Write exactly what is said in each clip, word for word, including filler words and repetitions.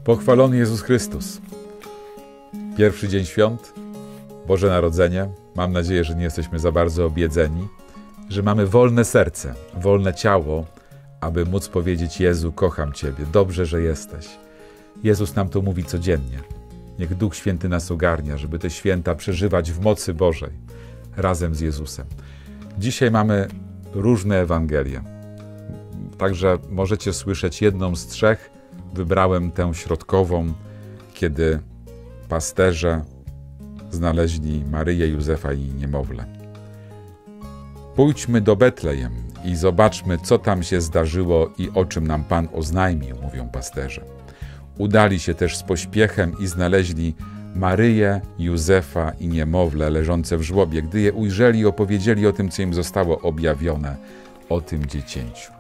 Pochwalony Jezus Chrystus. Pierwszy dzień świąt, Boże Narodzenie. Mam nadzieję, że nie jesteśmy za bardzo obiedzeni, że mamy wolne serce, wolne ciało, aby móc powiedzieć: Jezu, kocham Ciebie, dobrze, że jesteś. Jezus nam to mówi codziennie. Niech Duch Święty nas ogarnia, żeby te święta przeżywać w mocy Bożej, razem z Jezusem. Dzisiaj mamy różne Ewangelie. Także możecie słyszeć jedną z trzech. Wybrałem tę środkową, kiedy pasterze znaleźli Maryję, Józefa i niemowlę. Pójdźmy do Betlejem i zobaczmy, co tam się zdarzyło i o czym nam Pan oznajmił, mówią pasterze. Udali się też z pośpiechem i znaleźli Maryję, Józefa i niemowlę leżące w żłobie. Gdy je ujrzeli, opowiedzieli o tym, co im zostało objawione, o tym dziecięciu.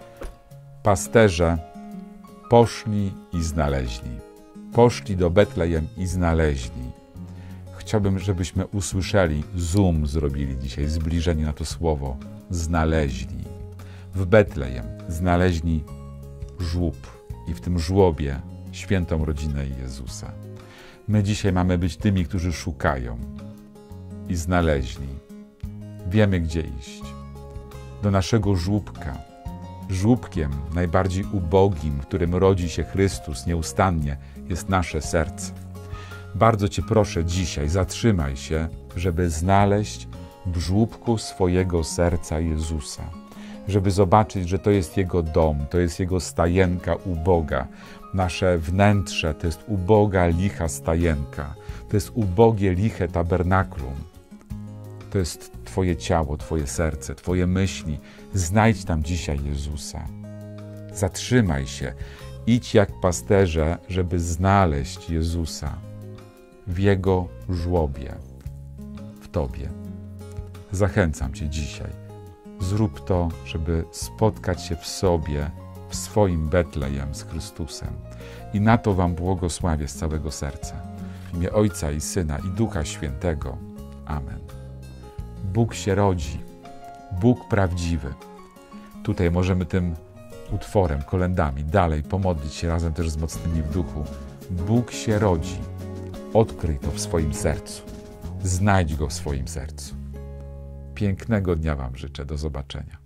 Pasterze poszli i znaleźli. Poszli do Betlejem i znaleźli. Chciałbym, żebyśmy usłyszeli, zoom zrobili dzisiaj, zbliżenie na to słowo. Znaleźli. W Betlejem znaleźli żłób i w tym żłobie świętą rodzinę Jezusa. My dzisiaj mamy być tymi, którzy szukają i znaleźli. Wiemy, gdzie iść. Do naszego żłóbka. Żłóbkiem najbardziej ubogim, w którym rodzi się Chrystus nieustannie, jest nasze serce. Bardzo Cię proszę dzisiaj, zatrzymaj się, żeby znaleźć w żłóbku swojego serca Jezusa. Żeby zobaczyć, że to jest Jego dom, to jest Jego stajenka uboga. Nasze wnętrze to jest uboga, licha stajenka. To jest ubogie, liche tabernaklum. To jest Twoje ciało, Twoje serce, Twoje myśli. Znajdź tam dzisiaj Jezusa. Zatrzymaj się. Idź jak pasterze, żeby znaleźć Jezusa w Jego żłobie, w Tobie. Zachęcam Cię dzisiaj. Zrób to, żeby spotkać się w sobie, w swoim Betlejem z Chrystusem. I na to Wam błogosławię z całego serca. W imię Ojca i Syna i Ducha Świętego. Amen. Bóg się rodzi. Bóg prawdziwy. Tutaj możemy tym utworem, kolendami dalej pomodlić się razem też z mocnymi w duchu. Bóg się rodzi. Odkryj to w swoim sercu. Znajdź Go w swoim sercu. Pięknego dnia Wam życzę. Do zobaczenia.